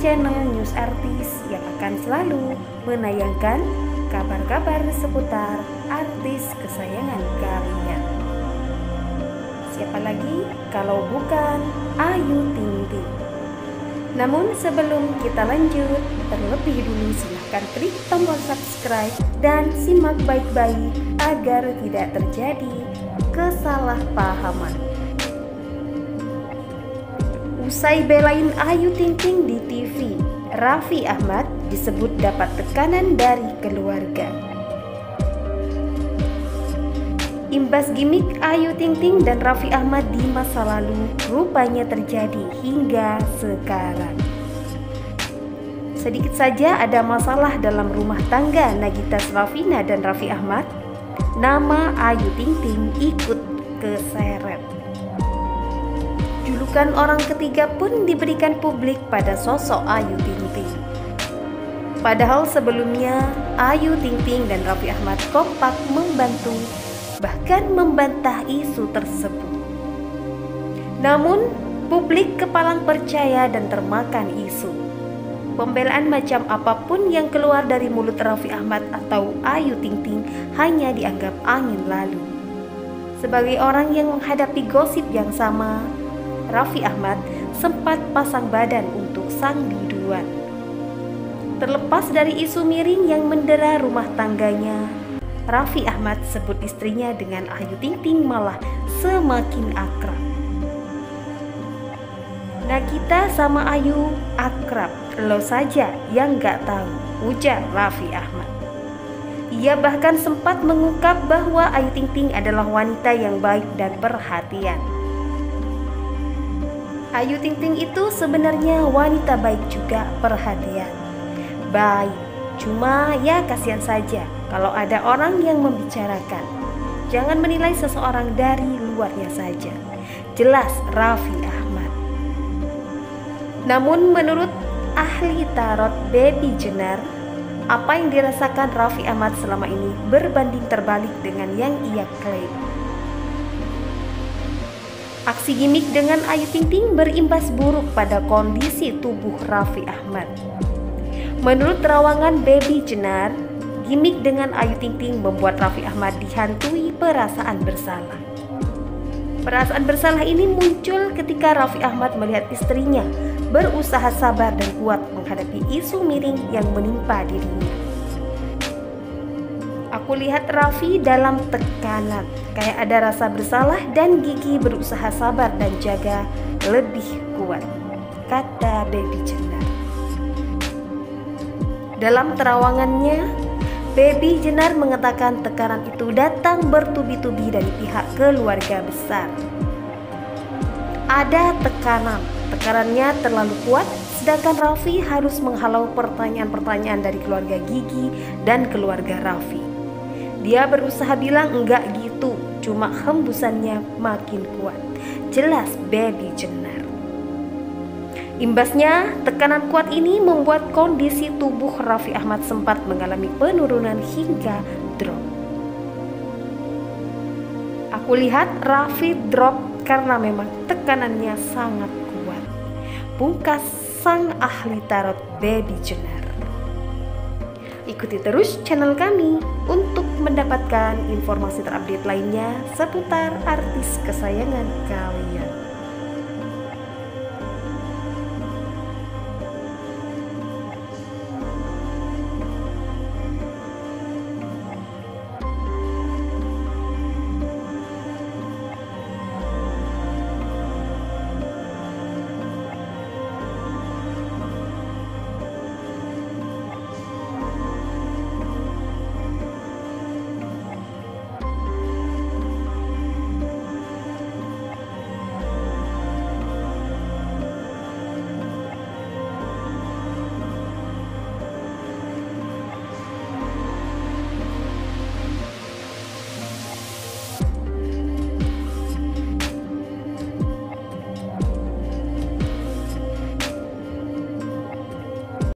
channel News Artis yang akan selalu menayangkan kabar-kabar seputar artis kesayangan kalian. Siapa lagi kalau bukan Ayu Ting Ting. Namun sebelum kita lanjut, terlebih dulu silahkan klik tombol subscribe dan simak baik-baik agar tidak terjadi kesalahpahaman. Usai belain Ayu Ting Ting di TV, Raffi Ahmad disebut dapat tekanan dari keluarga. Imbas gimik Ayu Ting Ting dan Raffi Ahmad di masa lalu rupanya terjadi hingga sekarang. Sedikit saja ada masalah dalam rumah tangga Nagita Slavina dan Raffi Ahmad, nama Ayu Ting Ting ikut keseret. Julukan orang ketiga pun diberikan publik pada sosok Ayu Ting Ting. Padahal sebelumnya Ayu Ting Ting dan Raffi Ahmad kompak membantu bahkan membantah isu tersebut. Namun publik kepalang percaya dan termakan isu. Pembelaan macam apapun yang keluar dari mulut Raffi Ahmad atau Ayu Ting Ting hanya dianggap angin lalu. Sebagai orang yang menghadapi gosip yang sama, Raffi Ahmad sempat pasang badan untuk sang biduan. Terlepas dari isu miring yang mendera rumah tangganya, Raffi Ahmad sebut istrinya dengan Ayu Ting Ting malah semakin akrab. Nagita sama Ayu akrab, lo saja yang gak tahu, ujar Raffi Ahmad. Ia bahkan sempat mengungkap bahwa Ayu Ting Ting adalah wanita yang baik dan perhatian. Ayu Ting Ting itu sebenarnya wanita baik juga, perhatian. Baik, cuma ya kasihan saja kalau ada orang yang membicarakan. Jangan menilai seseorang dari luarnya saja, jelas Raffi Ahmad. Namun menurut ahli tarot Baby Jenar, apa yang dirasakan Raffi Ahmad selama ini berbanding terbalik dengan yang ia klaim. Aksi gimik dengan Ayu Ting Ting berimbas buruk pada kondisi tubuh Raffi Ahmad. Menurut terawangan Baby Jenar, gimik dengan Ayu Ting Ting membuat Raffi Ahmad dihantui perasaan bersalah. Perasaan bersalah ini muncul ketika Raffi Ahmad melihat istrinya berusaha sabar dan kuat menghadapi isu miring yang menimpa dirinya. Aku lihat Raffi dalam tekanan, kayak ada rasa bersalah dan gigi berusaha sabar dan jaga lebih kuat, kata Baby Jenar. Dalam terawangannya, Baby Jenar mengatakan tekanan itu datang bertubi-tubi dari pihak keluarga besar. Ada tekanannya terlalu kuat, sedangkan Raffi harus menghalau pertanyaan-pertanyaan dari keluarga Gigi dan keluarga Raffi. Dia berusaha bilang enggak gitu, cuma hembusannya makin kuat, jelas Baby Jenar. Imbasnya, tekanan kuat ini membuat kondisi tubuh Raffi Ahmad sempat mengalami penurunan hingga drop. Aku lihat Raffi drop karena memang tekanannya sangat kuat, pungkas sang ahli tarot Baby Jenar. Ikuti terus channel kami untuk mendapatkan informasi terupdate lainnya seputar artis kesayangan kalian.